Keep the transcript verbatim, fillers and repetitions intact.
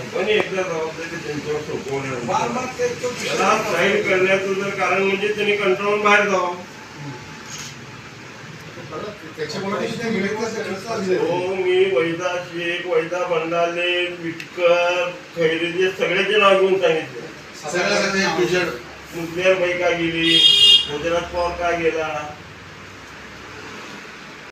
पण एकदा जबाबदारी त्यांच्यावर सोपवण्याला साईड करण्याचं जर कारण म्हणजे त्यांनी कंट्रोल बाहेर जावं. हो, मी वैदा शेख, वैदा बंडाले, विटकर, खैरेचे सगळ्याचे नाव घेऊन सांगितले. मुदलियार बाई का गेली, गुजरात पवार का गेला,